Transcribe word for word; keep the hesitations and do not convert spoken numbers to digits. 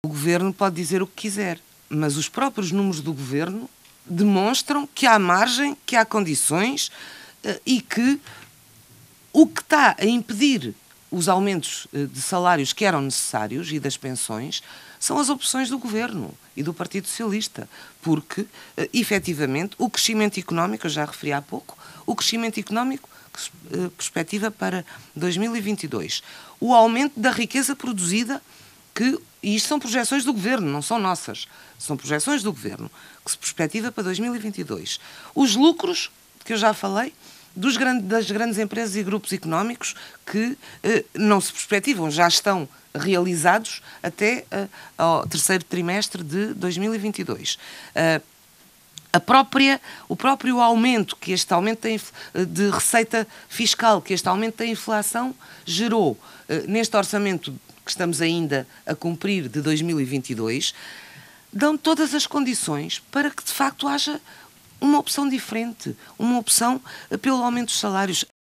O Governo pode dizer o que quiser, mas os próprios números do Governo demonstram que há margem, que há condições uh, e que o que está a impedir os aumentos uh, de salários que eram necessários e das pensões são as opções do Governo e do Partido Socialista, porque, uh, efetivamente, o crescimento económico, eu já referi há pouco, o crescimento económico que se uh, perspectiva para dois mil e vinte e dois, o aumento da riqueza produzida, que, e isto são projeções do Governo, não são nossas, são projeções do Governo, que se perspectiva para dois mil e vinte e dois. Os lucros, que eu já falei, dos grandes, das grandes empresas e grupos económicos que eh, não se perspectivam, já estão realizados até eh, ao terceiro trimestre de dois mil e vinte e dois. Uh, a própria, o próprio aumento, que este aumento de receita fiscal, que este aumento da inflação gerou eh, neste orçamento que estamos ainda a cumprir de dois mil e vinte e dois, dão todas as condições para que, de facto, haja uma opção diferente, uma opção pelo aumento dos salários.